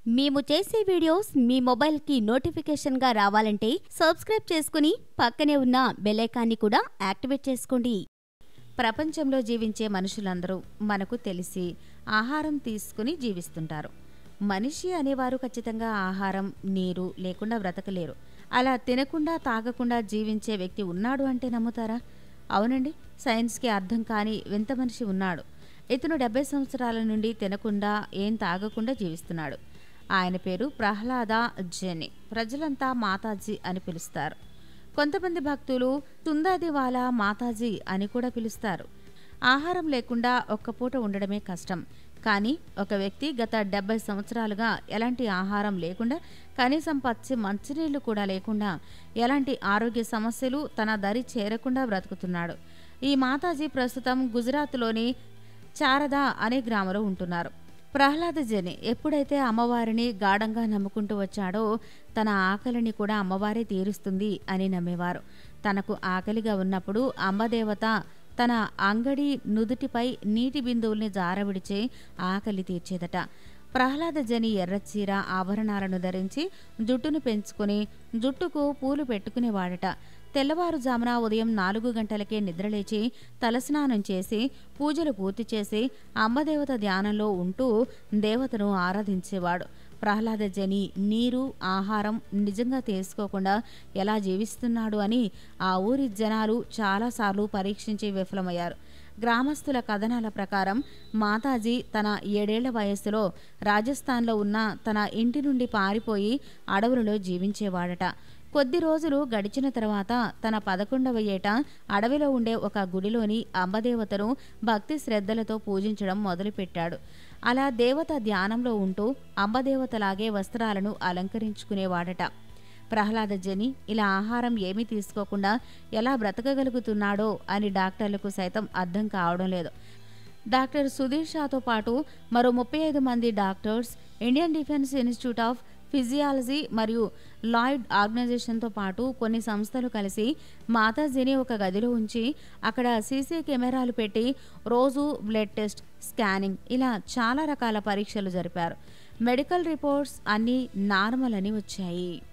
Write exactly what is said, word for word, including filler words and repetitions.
మేము చేసే వీడియోస్ మీ మొబైల్కి నోటిఫికేషన్గా రావాలంటే సబ్స్క్రైబ్ చేసుకుని పక్కనే ఉన్న బెల్ ఐకాన్ని కూడా యాక్టివేట్ చేసుకోండి. ప్రపంచంలో జీవించే మనుషులందరూ మనకు తెలిసి ఆహారం తీసుకుని జీవిస్తుంటారు. మనిషి అనేవారు ఖచ్చితంగా ఆహారం, నీరు లేకుండా బ్రతకలేరు. అలా తినకుండా తాగకుండా జీవించే వ్యక్తి ఉన్నాడు అంటే నమ్ముతారా? అవునండి, సైన్స్కి అర్థం కాని వింత మనిషి ఉన్నాడు. ఇతను డెబ్బై సంవత్సరాల నుండి తినకుండా ఏం తాగకుండా జీవిస్తున్నాడు. ఆయన పేరు ప్రహ్లాద జెని. ప్రజలంతా మాతాజీ అని పిలుస్తారు. కొంతమంది భక్తులు తుందాదివాలా మాతాజీ అని కూడా పిలుస్తారు. ఆహారం లేకుండా ఒక్క పూట ఉండడమే కష్టం. కానీ ఒక వ్యక్తి గత డెబ్బై సంవత్సరాలుగా ఎలాంటి ఆహారం లేకుండా, కనీసం పచ్చి మంచినీళ్లు కూడా లేకుండా, ఎలాంటి ఆరోగ్య సమస్యలు తన దరి చేరకుండా బ్రతుకుతున్నాడు. ఈ మాతాజీ ప్రస్తుతం గుజరాత్లోని చారదా అనే గ్రామంలో ఉంటున్నారు. ప్రహ్లాద జెని ఎప్పుడైతే అమ్మవారిని గాఢంగా నమ్ముకుంటూ వచ్చాడో తన ఆకలిని కూడా అమ్మవారే తీరుస్తుంది అని నమ్మేవారు. తనకు ఆకలిగా ఉన్నప్పుడు అమ్మదేవత తన అంగడి నుదుటిపై నీటి బిందువుల్ని జారవిడిచి ఆకలి తీర్చేదట. ప్రహ్లాద జెని ఎర్రచీర ఆభరణాలను ధరించి జుట్టును పెంచుకుని జుట్టుకు పూలు పెట్టుకునేవాడట. తెల్లవారుజామున ఉదయం నాలుగు గంటలకే నిద్రలేచి తలస్నానం చేసి పూజలు పూర్తి చేసి అమ్మదేవత ధ్యానంలో ఉంటూ దేవతను ఆరాధించేవాడు. ప్రహ్లాద జెని నీరు, ఆహారం నిజంగా తీసుకోకుండా ఎలా జీవిస్తున్నాడు అని ఆ ఊరి జనాలు చాలాసార్లు పరీక్షించి విఫలమయ్యారు. గ్రామస్తుల కథనాల ప్రకారం మాతాజీ తన ఏడేళ్ల వయస్సులో రాజస్థాన్లో ఉన్న తన ఇంటి నుండి పారిపోయి అడవులలో జీవించేవాడట. కొద్ది రోజులు గడిచిన తర్వాత తన పదకొండవ ఏట అడవిలో ఉండే ఒక గుడిలోని అంబదేవతను భక్తి శ్రద్ధలతో పూజించడం మొదలుపెట్టాడు. అలా దేవత ధ్యానంలో ఉంటూ అంబదేవతలాగే వస్త్రాలను అలంకరించుకునేవాడట. ప్రహ్లాద జెని ఇలా ఆహారం ఏమీ తీసుకోకుండా ఎలా బ్రతకగలుగుతున్నాడో అని డాక్టర్లకు సైతం అర్థం కావడం లేదు. డాక్టర్ సుధీర్ షాతో పాటు మరో ముప్పై ఐదు మంది doctors, Indian Defence Institute of Physiology మరియు లాయిడ్ ఆర్గనైజేషన్తో పాటు కొన్ని సంస్థలు కలిసి మాతాజీని ఒక గదిలో ఉంచి అక్కడ సీసీ కెమెరాలు పెట్టి రోజు బ్లడ్ టెస్ట్, స్కానింగ్ ఇలా చాలా రకాల పరీక్షలు జరిపారు. మెడికల్ రిపోర్ట్స్ అన్నీ నార్మల్ అని వచ్చాయి.